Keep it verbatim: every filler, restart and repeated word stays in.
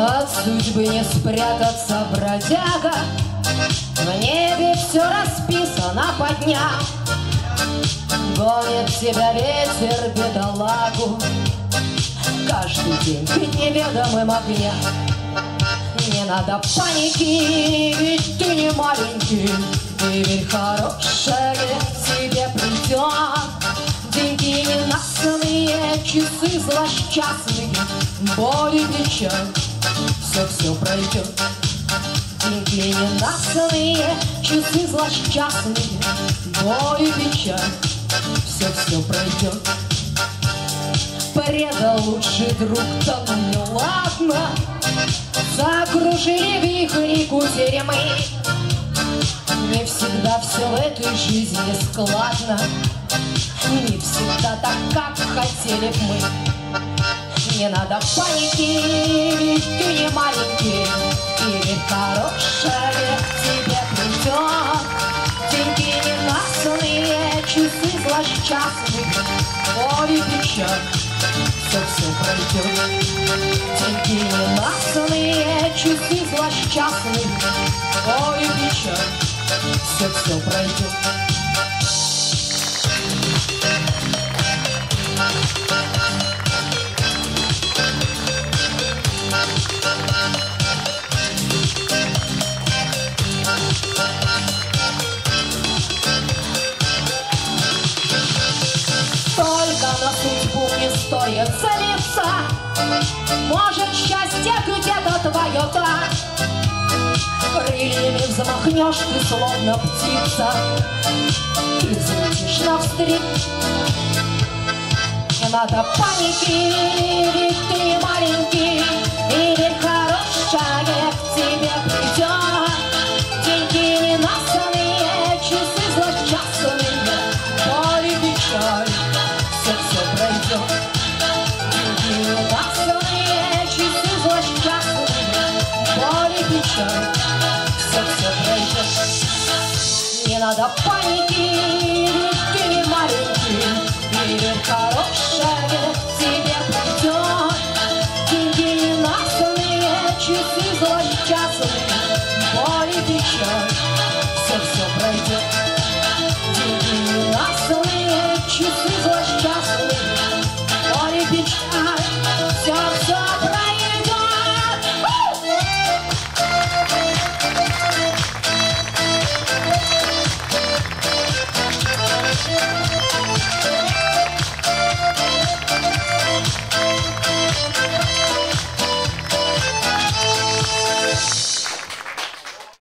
От судьбы не спрятаться, бродяга, в небе все расписано по дням. Гонит тебя ветер, бедолагу, каждый день к неведомым огням. Не надо паники, ведь ты не маленький, и ведь хорошее к тебе придет. Деньги ненастные, часы злосчастные, боль и печаль, все-все пройдет. Деньги ненастные, часы злосчастные, боль и печаль, все-все пройдет. Предал лучший друг, то ну не ладно, закружили вихри кутерьмы. Не всегда все в этой жизни складно, не всегда так, как хотели б мы. Не надо паники, ведь ты не маленький, и ведь хорошее к тебе придет. Деньги ненастные, часы злосчастные, боль и печаль, все-все пройдет. Деньги ненастные, часы злосчастные, боль и печаль, все-все пройдет. Только на судьбу не стоит целиться, может, счастье где-то твое так. Крыльями взмахнешь ты, словно птица, и взлетишь навстречу. Не надо паники, ведь ты не маленький, и ведь хорошее к тебе придет. Деньги ненастные, часы злосчастные, боль и печаль, все-все пройдет. Деньги ненастные, часы злосчастные, боль и печаль, все-все пройдет. Не надо паники,